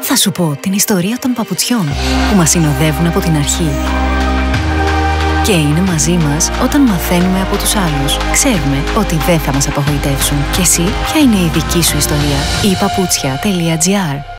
Θα σου πω την ιστορία των παπουτσιών που μας συνοδεύουν από την αρχή. Και είναι μαζί μας όταν μαθαίνουμε από τους άλλους. Ξέρουμε ότι δεν θα μας απογοητεύσουν. Και εσύ, ποια είναι η δική σου ιστορία? ipaputsια.gr